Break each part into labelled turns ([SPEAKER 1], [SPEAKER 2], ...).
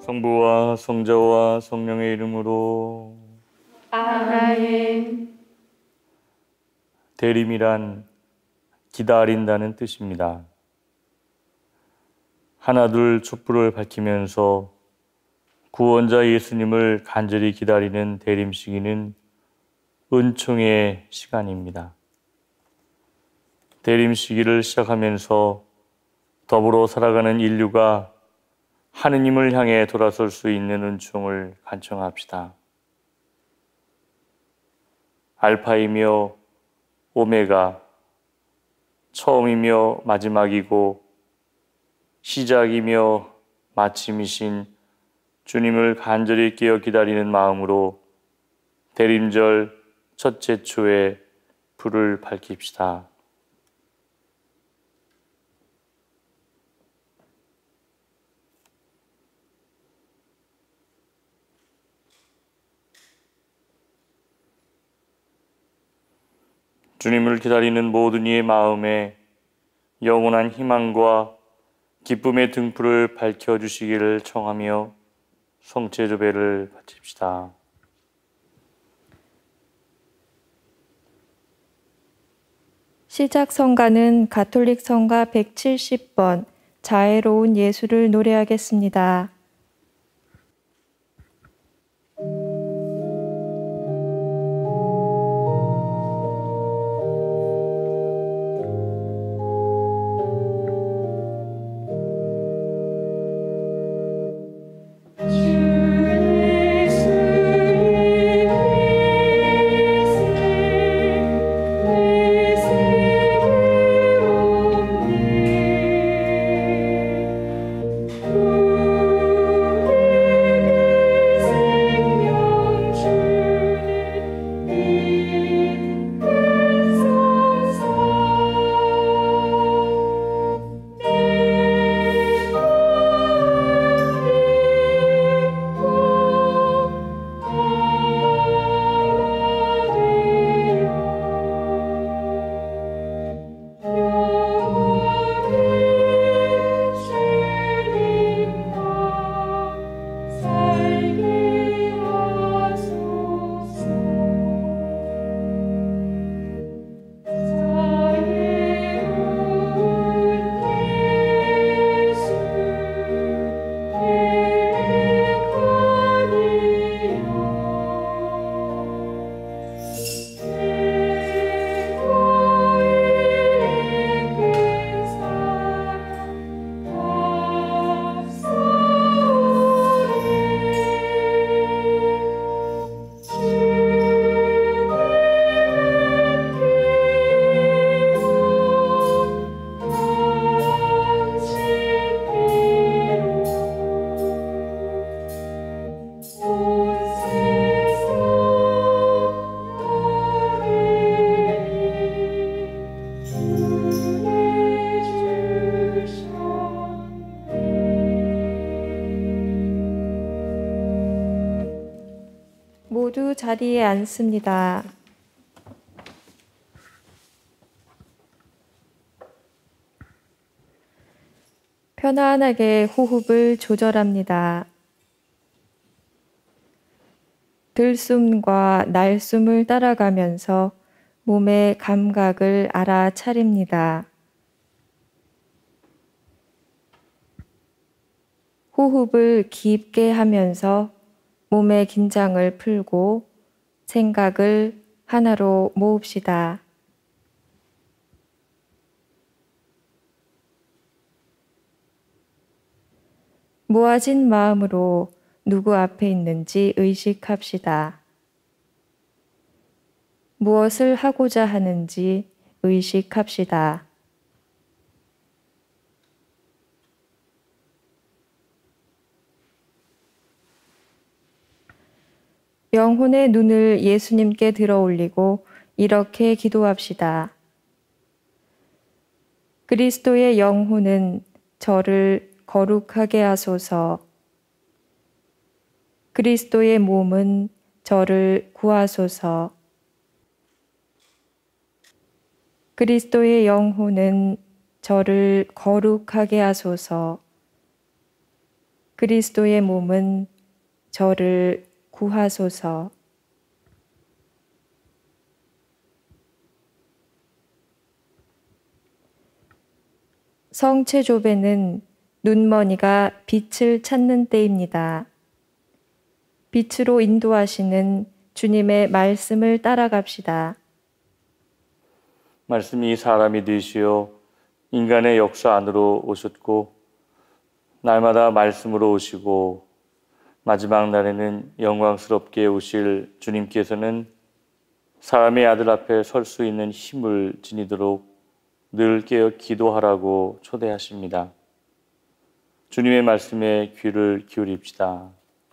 [SPEAKER 1] 성부와 성자와 성령의 이름으로.
[SPEAKER 2] 아멘.
[SPEAKER 1] 대림이란 기다린다는 뜻입니다. 하나둘 촛불을 밝히면서 구원자 예수님을 간절히 기다리는 대림 시기는 은총의 시간입니다. 대림 시기를 시작하면서 더불어 살아가는 인류가 하느님을 향해 돌아설 수 있는 은총을 간청합시다. 알파이며 오메가, 처음이며 마지막이고 시작이며 마침이신 주님을 간절히 깨어 기다리는 마음으로 대림절 첫째 초에 불을 밝힙시다. 주님을 기다리는 모든 이의 마음에 영원한 희망과 기쁨의 등불을 밝혀주시기를 청하며 성체조배를 바칩시다.
[SPEAKER 2] 시작 성가는 가톨릭 성가 170번 자애로운 예수를 노래하겠습니다. 모두 자리에 앉습니다. 편안하게 호흡을 조절합니다. 들숨과 날숨을 따라가면서 몸의 감각을 알아차립니다. 호흡을 깊게 하면서 몸의 긴장을 풀고 생각을 하나로 모읍시다. 모아진 마음으로 누구 앞에 있는지 의식합시다. 무엇을 하고자 하는지 의식합시다. 영혼의 눈을 예수님께 들어 올리고 이렇게 기도합시다. 그리스도의 영혼은 저를 거룩하게 하소서. 그리스도의 몸은 저를 구하소서. 그리스도의 영혼은 저를 거룩하게 하소서. 그리스도의 몸은 저를 구하소서. 성체조배는 눈머니가 빛을 찾는 때입니다. 빛으로 인도하시는 주님의 말씀을 따라갑시다.
[SPEAKER 1] 말씀이 사람이 되시어 인간의 역사 안으로 오셨고 날마다 말씀으로 오시고 마지막 날에는 영광스럽게 오실 주님께서는 사람의 아들 앞에 설 수 있는 힘을 지니도록 늘 깨어 기도하라고 초대하십니다. 주님의 말씀에 귀를 기울입시다.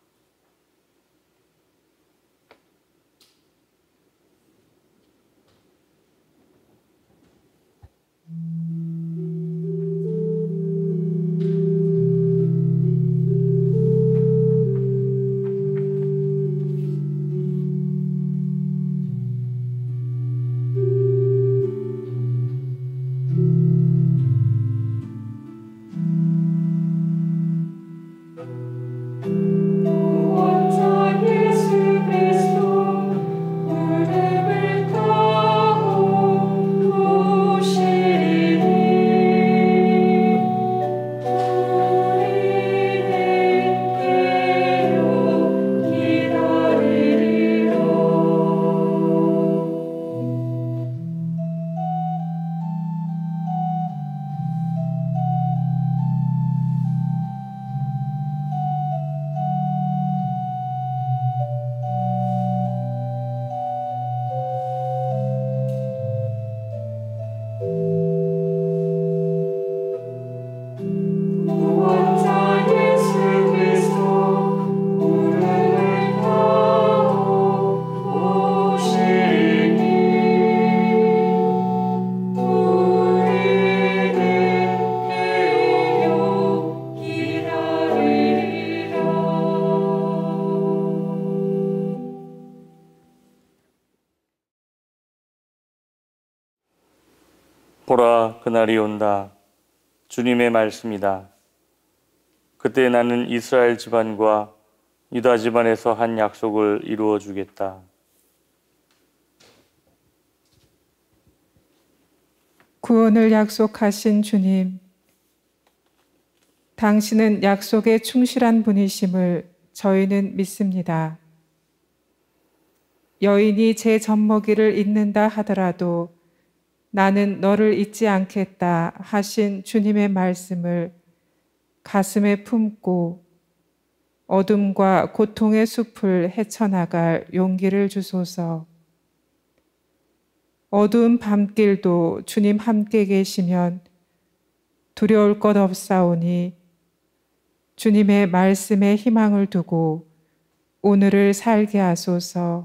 [SPEAKER 1] 보라, 그날이 온다. 주님의 말씀이다. 그때 나는 이스라엘 집안과 유다 집안에서 한 약속을 이루어 주겠다.
[SPEAKER 3] 구원을 약속하신 주님, 당신은 약속에 충실한 분이심을 저희는 믿습니다. 여인이 제 젖먹이를 잊는다 하더라도 나는 너를 잊지 않겠다 하신 주님의 말씀을 가슴에 품고 어둠과 고통의 숲을 헤쳐나갈 용기를 주소서. 어두운 밤길도 주님 함께 계시면 두려울 것 없사오니 주님의 말씀에 희망을 두고 오늘을 살게 하소서.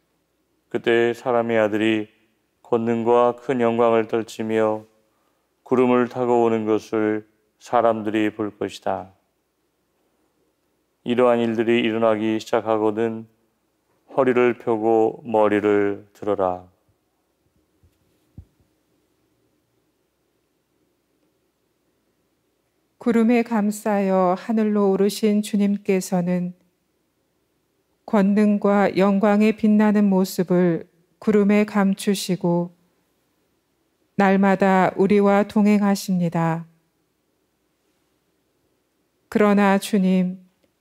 [SPEAKER 1] 그때 사람의 아들이 권능과 큰 영광을 떨치며 구름을 타고 오는 것을 사람들이 볼 것이다. 이러한 일들이 일어나기 시작하거든 허리를 펴고 머리를 들어라.
[SPEAKER 3] 구름에 감싸여 하늘로 오르신 주님께서는 권능과 영광에 빛나는 모습을 구름에 감추시고 날마다 우리와 동행하십니다. 그러나 주님,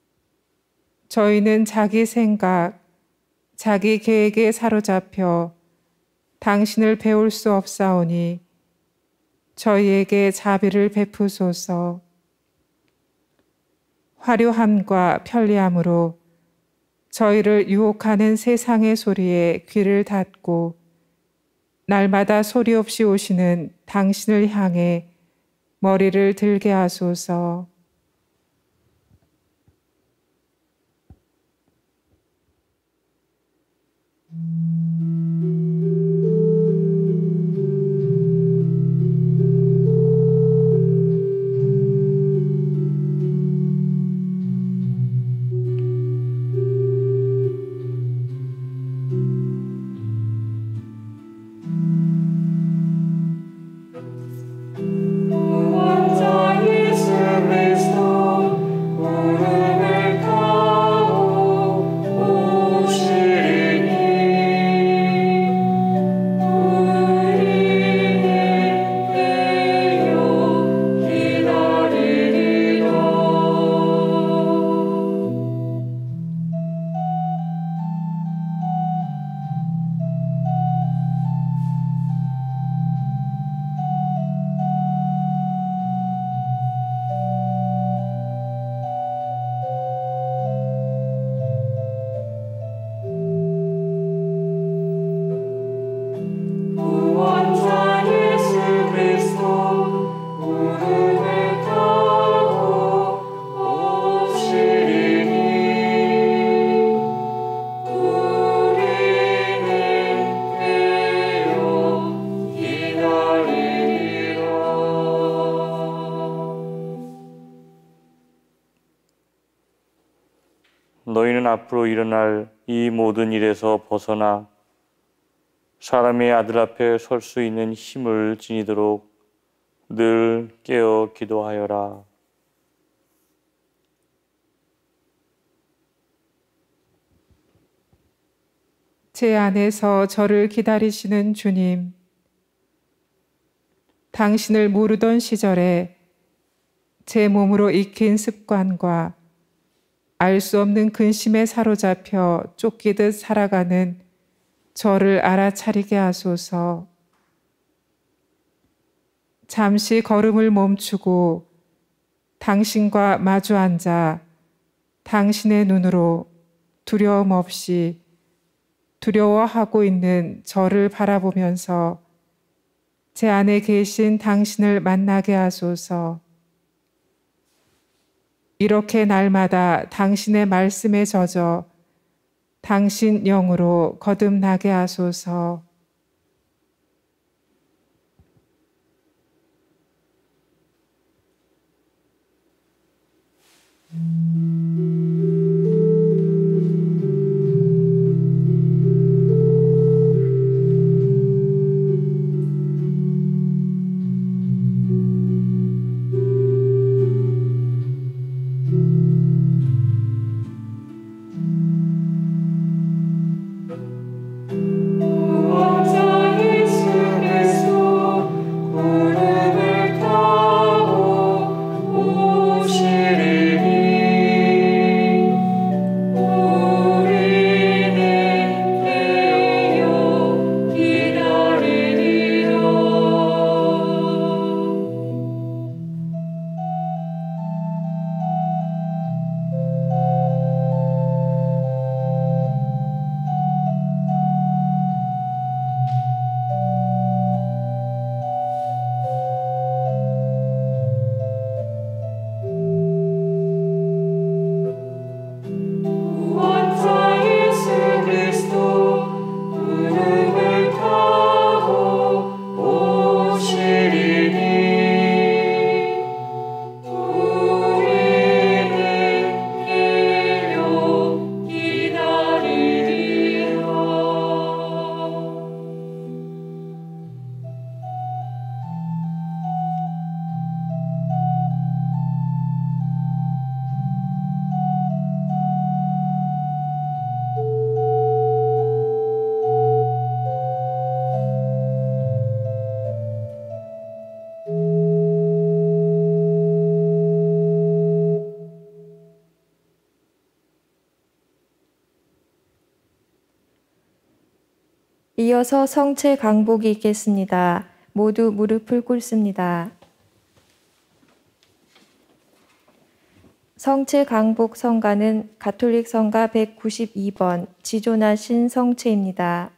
[SPEAKER 3] 저희는 자기 생각, 자기 계획에 사로잡혀 당신을 배울 수 없사오니 저희에게 자비를 베푸소서. 화려함과 편리함으로 저희를 유혹하는 세상의 소리에 귀를 닫고 날마다 소리 없이 오시는 당신을 향해 머리를 들게 하소서.
[SPEAKER 1] 너희는 앞으로 일어날 이 모든 일에서 벗어나 사람의 아들 앞에 설 수 있는 힘을 지니도록 늘 깨어 기도하여라.
[SPEAKER 3] 제 안에서 저를 기다리시는 주님, 당신을 모르던 시절에 제 몸으로 익힌 습관과 알 수 없는 근심에 사로잡혀 쫓기듯 살아가는 저를 알아차리게 하소서. 잠시 걸음을 멈추고 당신과 마주 앉아 당신의 눈으로 두려움 없이 두려워하고 있는 저를 바라보면서 제 안에 계신 당신을 만나게 하소서. 이렇게 날마다 당신의 말씀에 젖어 당신 영으로 거듭나게 하소서.
[SPEAKER 2] 이어서 성체 강복이 있겠습니다. 모두 무릎을 꿇습니다. 성체 강복 성가는 가톨릭 성가 192번 지존하신 성체입니다.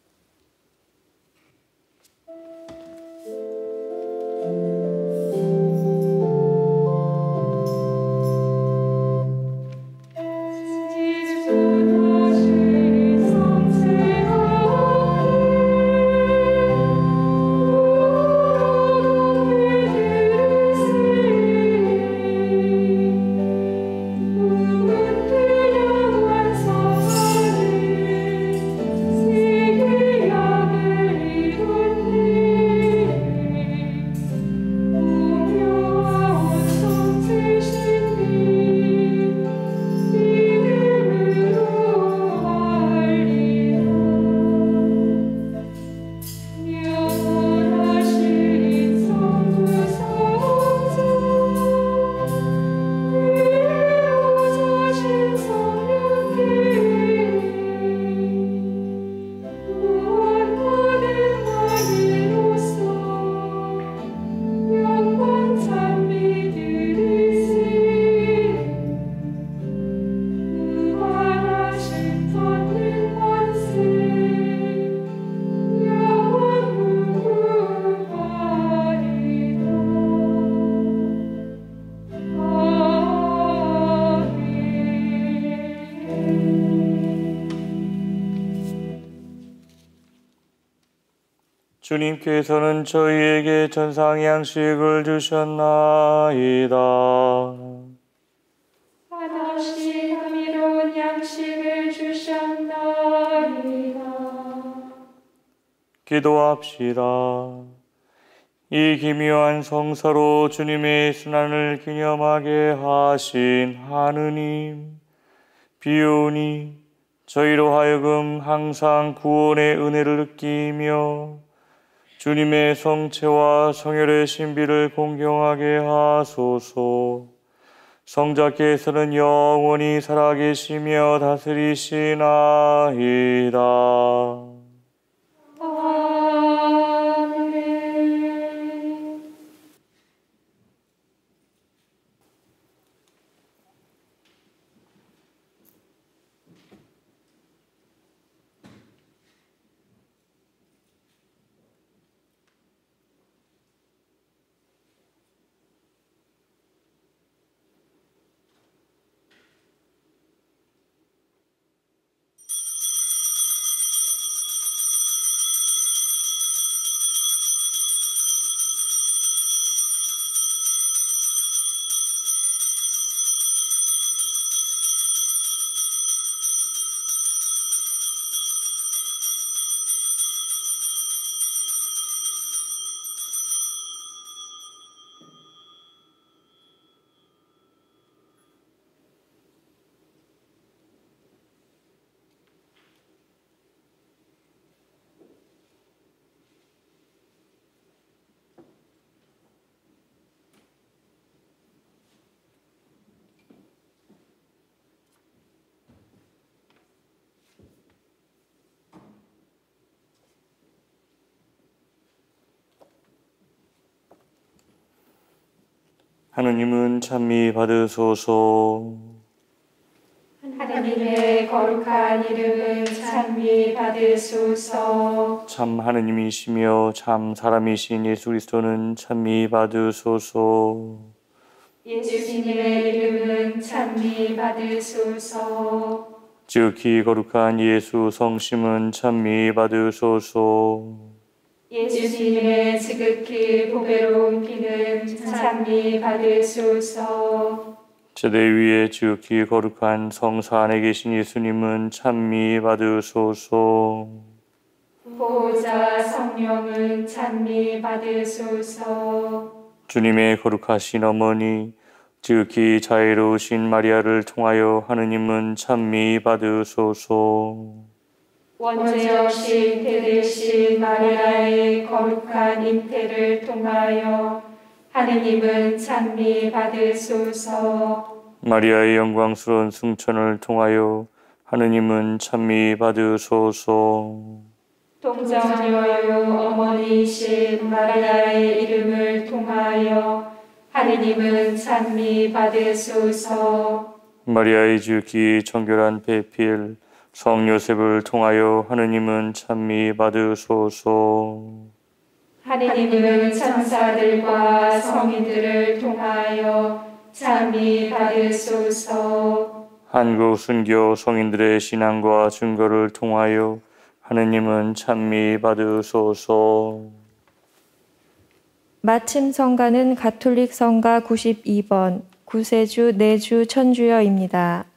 [SPEAKER 1] 주님께서는 저희에게 전상 양식을 주셨나이다.
[SPEAKER 4] 하나씩 감미로운 양식을 주셨나이다.
[SPEAKER 1] 기도합시다. 이 기묘한 성사로 주님의 순환을 기념하게 하신 하느님, 비오니 저희로 하여금 항상 구원의 은혜를 느끼며 주님의 성체와 성혈의 신비를 공경하게 하소서. 성자께서는 영원히 살아계시며 다스리시나이다.
[SPEAKER 4] 아멘.
[SPEAKER 1] 하느님은 찬미 받으소서.
[SPEAKER 4] 하나님의 거룩한 이름은 찬미 받으소서.
[SPEAKER 1] 참 하느님이시며 참 사람이신 예수 그리스도는 찬미 받으소서.
[SPEAKER 4] 예수님의 이름은 찬미 받으소서.
[SPEAKER 1] 지극히 거룩한 예수 성심은 찬미 받으소서.
[SPEAKER 4] 예수님의 지극히 보배로운 피는 찬미 받으소서.
[SPEAKER 1] 제대 위에 지극히 거룩한 성사 안에 계신 예수님은 찬미 받으소서.
[SPEAKER 4] 보호자 성령은 찬미 받으소서.
[SPEAKER 1] 주님의 거룩하신 어머니 지극히 자애로우신 마리아를 통하여 하느님은 찬미 받으소서.
[SPEAKER 4] 원죄 없이 잉태되신 마리아의 거룩한 잉태를 통하여 하느님은 찬미 받으소서.
[SPEAKER 1] 마리아의 영광스러운 승천을 통하여 하느님은 찬미 받으소서.
[SPEAKER 4] 동정녀요 어머니이신 마리아의 이름을 통하여 하느님은 찬미 받으소서.
[SPEAKER 1] 마리아의 지극히 정결한 배필 성 요셉을 통하여 하느님은 찬미 받으소서.
[SPEAKER 4] 하느님은 천사들과 성인들을 통하여 찬미 받으소서.
[SPEAKER 1] 한국 순교 성인들의 신앙과 증거를 통하여 하느님은 찬미 받으소서.
[SPEAKER 2] 마침 성가는 가톨릭 성가 92번 구세주 내주 천주여입니다.